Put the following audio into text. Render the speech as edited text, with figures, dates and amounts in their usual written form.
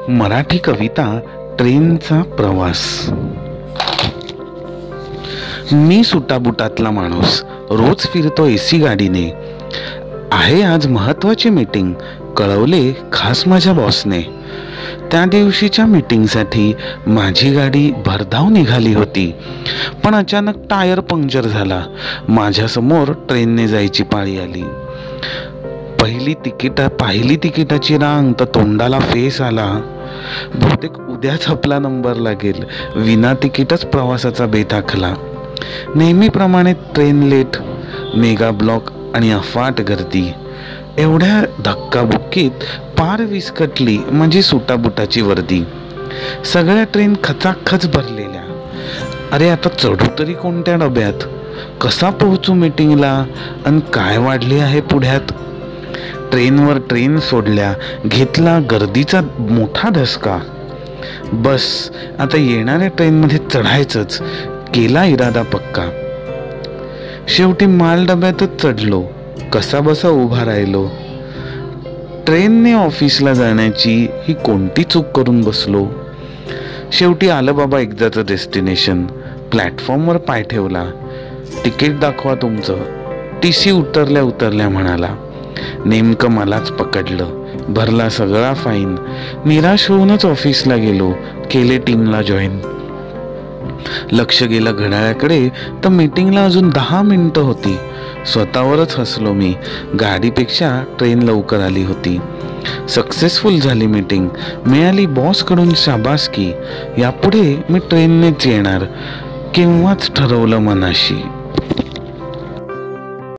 मराठी कविता ट्रेनचा प्रवास। मी सुटाबुटातला माणूस, रोज फिरतो एसी गाडीने। आहे आज महत्वाची मीटिंग, कळवले खास माझ्या बॉसने। त्या दिवशीच्या मीटिंगसाठी माझी गाडी भरधाव निघाली होती, पण अचानक टायर पंक्चर झाला। माझ्यासमोर ट्रेनने जायची पाळी आली। पाहिली तिकिटाची रांग तर तोंडाला फेस आला। बहुतेक उद्याच आपला नंबर लागेल। विना तिकीटच प्रवासाचा बेत आखला। नेहमीप्रमाणे ट्रेन लेट, मेगा ब्लॉक आणि अफाट गर्दी। एवढ्या धक्काबुक्कीत पार विस्कटली माझी सुटाबुटाची वर्दी। सगळ्या ट्रेन खचाखच भरलेल्या। अरे आता चढू तरी कोणत्या डब्यात? कसा पोहोचू मीटिंगला? आणि काय वाढली आहे पुढ्यात? ट्रेनवर ट्रेन सोडल्या, घेतला गर्दीचा मोठा धसका। बस आता येणाऱ्या ट्रेनमध्ये चढायचंच, केला इरादा पक्का। शेवटी माल डब्यातच चढलो, कसा बसा उभा राहिलो। ट्रेनने ऑफिसला जाण्याची ही कोणती चूक करून बसलो। शेवटी आलं बाबा एकदाचं डेस्टिनेशन। प्लॅटफॉर्मवर पाय ठेवला। तिकीट दाखवा तुमचं, टीसी उतरल्या म्हणाला। नेमकं मलाच पकडलं, भरला सगळा फाईन। निराश होऊनच ऑफिसला गेलो, केले टीमला जॉईन। लक्ष गेलं घड्याळाकडे तर मीटिंगला अजून 10 मिनिटं होती। स्वतःवरच हसलो मी, गाडीपेक्षा ट्रेन लवकर आली होती। सक्सेसफुल झाली मीटिंग, मिळाली बॉसकडून शाबासकी। यापुढे मी ट्रेननेच येणार, केव्हाच ठरवलं मनाशी।